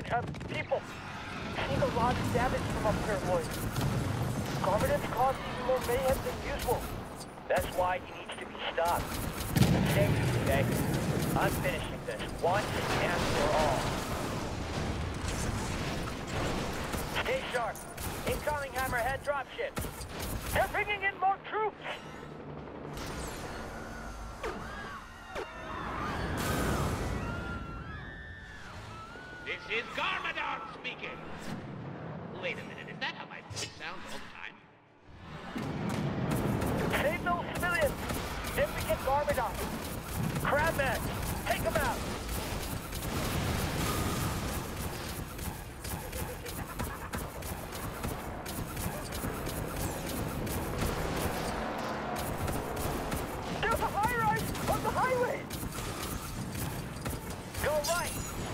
People, seeing a lot of damage from up here, boys. Garmadon's caused even more mayhem than usual. That's why he needs to be stopped. Stay, okay? I'm finishing this once and for all. Stay sharp. Incoming Hammerhead dropship. They're bringing in more troops. This is Garmadon speaking! Wait a minute, is that how my voice sounds all the time? Save those civilians! Then we get Garmadon! Crabman, take him out! There's a high-rise on the highway! Go right!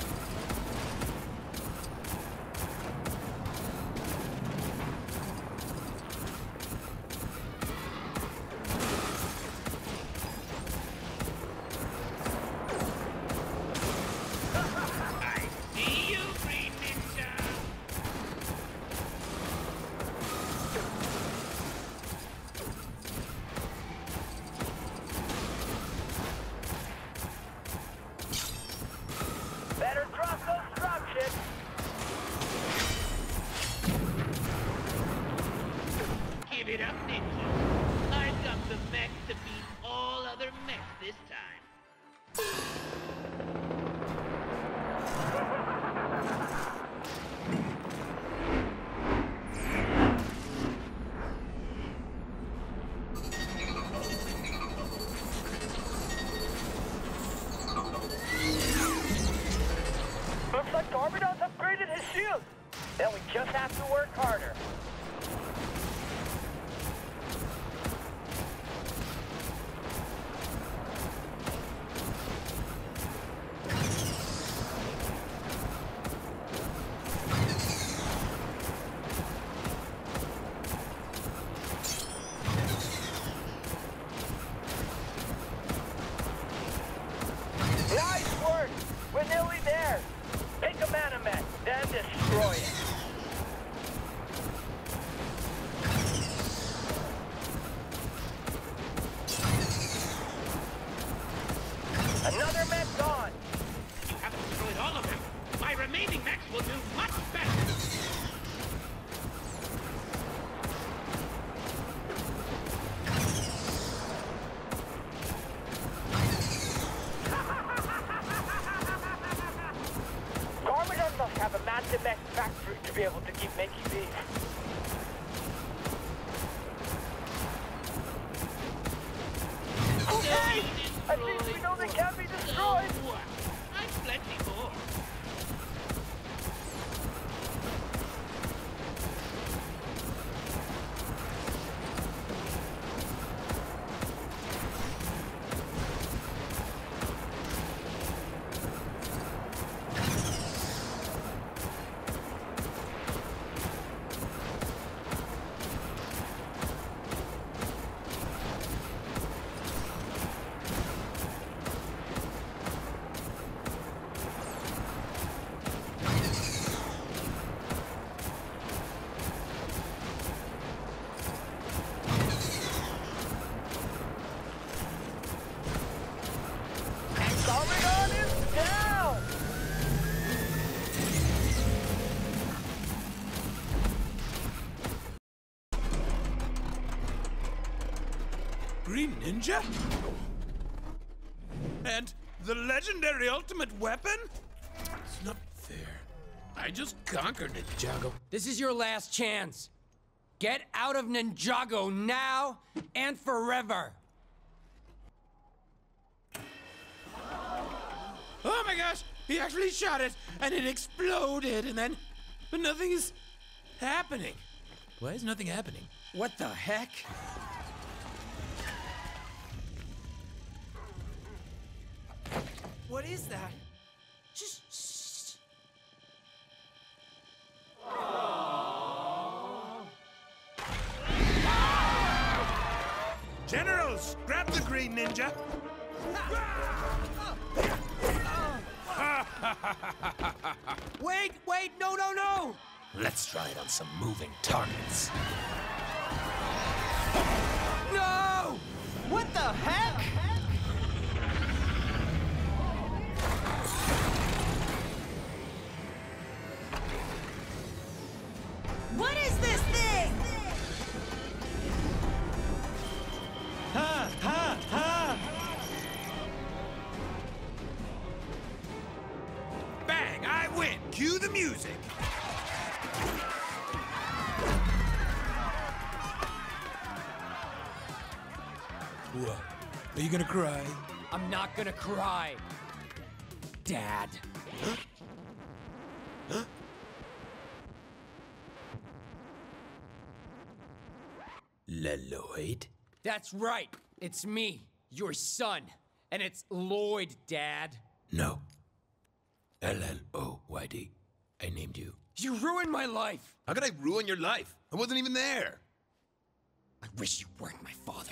Give it up, Ninja. I've got the mech to beat all other mechs this time. Looks like Garmadon's upgraded his shield. Then we just have to work harder. Nice work! We're nearly there. Take a Manomet, then destroy it. Another mech gone. You haven't destroyed all of them. My remaining mechs will do much better. Garmadon must have a massive mech factory to be able to keep making these. Okay! At least we know they can't be destroyed! So what? I'm plenty more. Garmadon is down! Green Ninja? And the legendary ultimate weapon? It's not fair. I just conquered Ninjago. This is your last chance. Get out of Ninjago now and forever. Oh my gosh! He actually shot it, and it exploded, and then... But nothing is happening. Why is nothing happening? What the heck? What is that? Just... Generals, grab the Green Ninja! Wait, wait, no, no, no! Let's try it on some moving targets. No! What the heck? What is this thing? Ha ha ha! Bang! I win! Cue the music! What? Are you gonna cry? I'm not gonna cry. Dad. Lloyd? That's right. It's me, your son. And it's Lloyd, Dad. No. Lloyd. I named you. You ruined my life. How could I ruin your life? I wasn't even there. I wish you weren't my father.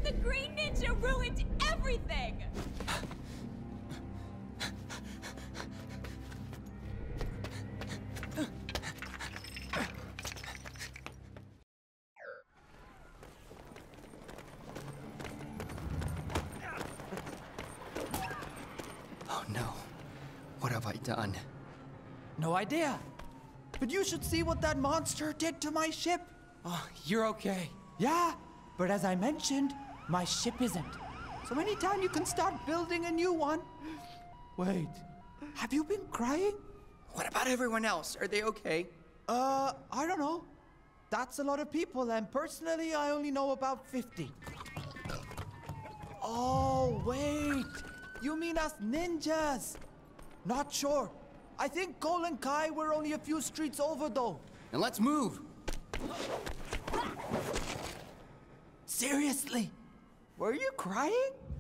The Green Ninja ruined everything! Oh no. What have I done? No idea. But you should see what that monster did to my ship. Oh, you're okay. Yeah, but as I mentioned, my ship isn't. So anytime you can start building a new one. Wait, have you been crying? What about everyone else? Are they okay? I don't know. That's a lot of people, and personally, I only know about 50. Oh, wait. You mean us ninjas? Not sure. I think Cole and Kai were only a few streets over, though. And let's move. Seriously? Were you crying?